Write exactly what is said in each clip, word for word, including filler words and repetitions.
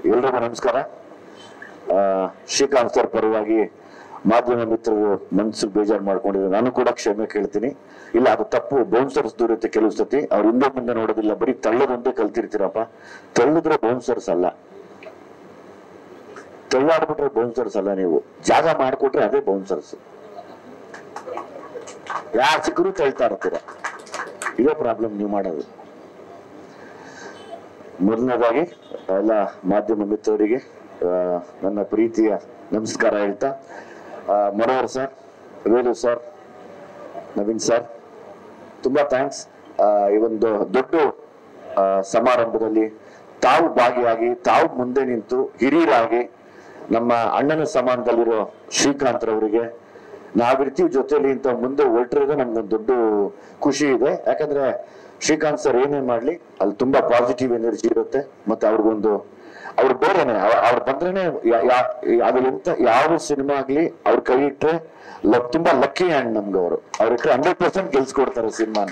ಎಲ್ರಿಗೂ ನಮಸ್ಕಾರ. ಶ್ರೀಕಾಂತ್ ಸರ್ ಪರವಾಗಿ ಮಾಧ್ಯಮ ಮಿತ್ರರು ಮನಸ್ಸು ಬೇಜಾರು ಮಾಡ್ಕೊಂಡಿದ್ರು, ನಾನು ಕೂಡ ಕ್ಷಮೆ ಕೇಳ್ತೀನಿ. ಇಲ್ಲ, ಅದು ತಪ್ಪು, ಬೌನ್ಸರ್ಸ್ ದೂರತ್ತೆ ಕೆಲವು ಸತಿ. ಅವ್ರು ಹಿಂದೆ ಮುಂದೆ ನೋಡೋದಿಲ್ಲ, ಬರೀ ತಳ್ಳೋದೊಂದೇ ಕಲ್ತಿರ್ತೀರಪ್ಪ. ತಳ್ಳಿದ್ರೆ ಬೌನ್ಸರ್ಸ್ ಅಲ್ಲ, ತಳ್ಳಾಡ್ಬಿಟ್ರೆ ಬೌನ್ಸರ್ಸ್ ಅಲ್ಲ. ನೀವು ಜಾಗ ಮಾಡ್ಕೊಟ್ರೆ ಅದೇ ಬೌನ್ಸರ್ಸ್. ಯಾರು ಸಿಕ್ಕರೂ ತಳ್ತಾ ಇರ್ತೀರ, ಇದೇ ಪ್ರಾಬ್ಲಮ್ ನೀವು ಮಾಡೋದು. ಮೊದಲನೇದಾಗಿ ಎಲ್ಲ ಮಾಧ್ಯಮ ಮಿತ್ರರಿಗೆ ನನ್ನ ಪ್ರೀತಿಯ ನಮಸ್ಕಾರ ಹೇಳ್ತಾ, Manohar sir, Velu sir, Naveen sir, ತುಂಬಾ ಥ್ಯಾಂಕ್ಸ್. ಈ ಒಂದು ದೊಡ್ಡ ಸಮಾರಂಭದಲ್ಲಿ ತಾವು ಭಾಗಿಯಾಗಿ, ತಾವು ಮುಂದೆ ನಿಂತು ಹಿರಿಯರಾಗಿ ನಮ್ಮ ಅಣ್ಣನ ಸಮಾನದಲ್ಲಿರೋ ಶ್ರೀಕಾಂತ್ ರವರಿಗೆ ನಾವಿರ್ತೀವಿ ಜೊತೆಲಿ ಅಂತ ಮುಂದೆ ಹೊರಟಿರೋದು ನಮ್ಗೊಂದು ದೊಡ್ಡ ಖುಷಿ ಇದೆ. ಯಾಕಂದ್ರೆ ಶ್ರೀಕಾಂತ್ ಸರ್ ಏನೇ ಮಾಡ್ಲಿ ಅಲ್ಲಿ ತುಂಬಾ ಪಾಸಿಟಿವ್ ಎನರ್ಜಿ ಇರುತ್ತೆ. ಮತ್ತೆ ಅವ್ರಿಗೊಂದು ಅವ್ರು ಬೇರೆನೆ, ಅವ್ರು ಬಂದ್ರೇನೆ ಅದು ಎಂತ ಯಾವ ಸಿನಿಮಾ ಆಗ್ಲಿ ಅವ್ರ ಕೈ ಇಟ್ರೆ ತುಂಬಾ ಲಕ್ಕಿ ಹ್ಯಾಂಡ್ ನಮ್ಗೆ. ಅವರು ಅವ್ರ ಇಟ್ರೆ ಹಂಡ್ರೆಡ್ ಪರ್ಸೆಂಟ್ ಗೆಲ್ಸ್ಕೊಡ್ತಾರೆ ಸಿನಿಮಾನ.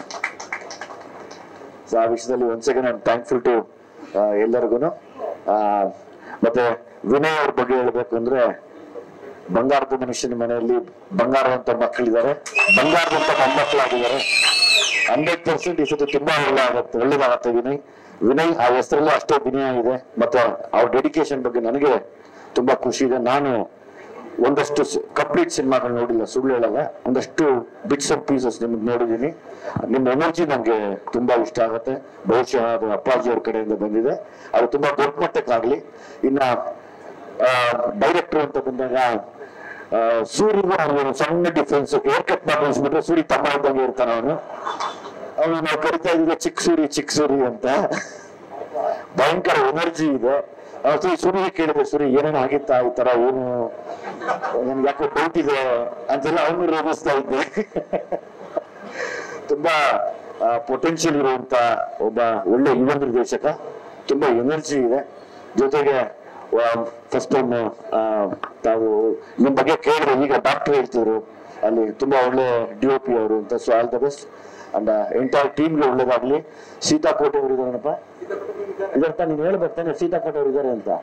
ಸೊ ಆ ವಿಷಯದಲ್ಲಿ ಒಂದ್ second I am thankful to ಎಲ್ಲರಿಗೂ. ಮತ್ತೆ ವಿನಯ್ ಅವ್ರ ಬಗ್ಗೆ ಹೇಳ್ಬೇಕು ಅಂದ್ರೆ, ಬಂಗಾರದ ಮನುಷ್ಯನ ಮನೆಯಲ್ಲಿ ಬಂಗಾರದಂತ ಮಕ್ಕಳಿದ್ದಾರೆ, ಬಂಗಾರದಂತ ಮೊಮ್ಮಕ್ಕಳಾಗಿದ್ದಾರೆ. ಹಂಡ್ರೆಡ್ ಪರ್ಸೆಂಟ್ ಈ ಸತಿ ತುಂಬಾ ಒಳ್ಳೆ ಆಗುತ್ತೆ, ಒಳ್ಳೇದಾಗತ್ತೆ ವಿನಯ್. ವಿನಯ್ ಆ ಹೆಸರಲ್ಲೂ ಅಷ್ಟೇ ವಿನಯ ಇದೆ. ಮತ್ತೆ ಅವ್ರ ಡೆಡಿಕೇಶನ್ ಬಗ್ಗೆ ನನಗೆ ತುಂಬಾ ಖುಷಿ ಇದೆ. ನಾನು ಒಂದಷ್ಟು ಕಂಪ್ಲೀಟ್ ಸಿನಿಮಾಗಳು ನೋಡಿಲ್ಲ, ಸುಳ್ಳು ಹೇಳಲ್ಲ, ಒಂದಷ್ಟು ಬಿಟ್ಸ್ ಅಂಡ್ ಪೀಸಸ್ ನಿಮ್ಗೆ ನೋಡಿದೀನಿ. ನಿಮ್ಮ ಎನರ್ಜಿ ನಮ್ಗೆ ತುಂಬಾ ಇಷ್ಟ ಆಗುತ್ತೆ. ಬಹುಶಃ ಅದು ಅಪ್ಪಾಜಿ ಅವ್ರ ಕಡೆಯಿಂದ ಬಂದಿದೆ, ಅದು ತುಂಬಾ ದೊಡ್ಡ ಮಟ್ಟಕ್ಕಾಗ್ಲಿ. ಇನ್ನ ಡೈರೆಕ್ಟರ್ ಅಂತ ಬಂದಾಗ ಸೂರ್ಯಗೂ ಅವನು ಸಣ್ಣ ಡಿಫ್ರೆನ್ಸ್. ಏರ್ ಕಟ್ ಮಾಡಿಸ್ಬಿಟ್ರೆ ಸೂರಿ ತಮ್ಮ ಇದ್ದಂಗೆ ಇರ್ತಾನ ಅವನು. ಅವನು ನಾವು ಕರಿತಾ ಇದ್ದೀವಿ ಚಿಕ್ಕ ಸೂರಿ ಚಿಕ್ಕ ಸೂರಿ ಅಂತ. ಭಯಂಕರ ಎನರ್ಜಿ ಇದೆ. ಸೂರ್ಯ ಕೇಳಿದ್ರೆ, ಸೂರಿ ಏನೇನು ಆಗಿತ್ತಾ ಈ ತರ, ಏನು ನನ್ಗೆ ಯಾಕೋ ಡೌಟ್ ಇದೆ ಅಂತೆಲ್ಲ ಅವನು ರೇಗಿಸ್ತಾ ಇದ್ದೆ. ತುಂಬಾ ಪೊಟೆನ್ಶಿಯಲ್ ಇರುವಂತ ಒಬ್ಬ ಒಳ್ಳೆ ಯುವ ನಿರ್ದೇಶಕ, ತುಂಬಾ ಎನರ್ಜಿ ಇದೆ. ಜೊತೆಗೆ ಫಸ್ಟ್ ಟೈಮ್ ತಾವು ನಿಮ್ ಬಗ್ಗೆ ಕೇಳಿದ್ರೆ, ಈಗ ಡಾಕ್ಟರ್ ಹೇಳ್ತಿದ್ರು ಅಲ್ಲಿ ತುಂಬಾ ಒಳ್ಳೆ ಡಿ ಒ ಪಿ ಅವರು ಅಂತ. So all the best and entire ಟೀಮ್ಗೆ ಒಳ್ಳೇದಾಗ್ಲಿ. ಸೀತಾಕೋಟೆ ಅವರು ಇದಾರನಪ್ಪ, ಇದರ್ಥ ನೀನ್ ಹೇಳ್ಬರ್ತಾನೆ ಸೀತಾಕೋಟೆ ಅವರು ಇದಾರೆ ಅಂತ.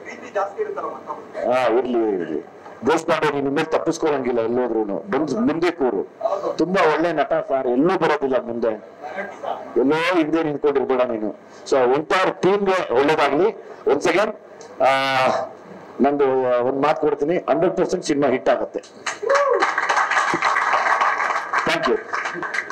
ಹಾ ಇರ್ಲಿ ಇರ್ಲಿ, ದೇಶಪಾಂಡೆ ನೀನ್ ಮೇಲೆ ತಪ್ಪಿಸ್ಕೊಳಂಗಿಲ್ಲ, ಎಲ್ಲೋದ್ರು ಬಂದ್ ಮುಂದೆ ಕೂರು. ತುಂಬಾ ಒಳ್ಳೆ ನಟ ಸಾರ್, ಎಲ್ಲೂ ಬರೋದಿಲ್ಲ ಮುಂದೆ, ಎಲ್ಲೋ ಹಿಂದೆ ನಿಂತ್ಕೊಂಡಿರ್ಬೇಡ ನೀನು. ಸೊ ಎಂಟೈರ್ ಟೀಮ್ಗೆ ಒಳ್ಳೇದಾಗ್ಲಿ. ಒಂದ್ ಸೆಕೆಂಡ್ ಆ ನಂದು ಒಂದ್ ಮಾತು ಕೊಡ್ತೀನಿ, ಹಂಡ್ರೆಡ್ ಪರ್ಸೆಂಟ್ ಸಿನಿಮಾ ಹಿಟ್ ಆಗುತ್ತೆ. Thank you.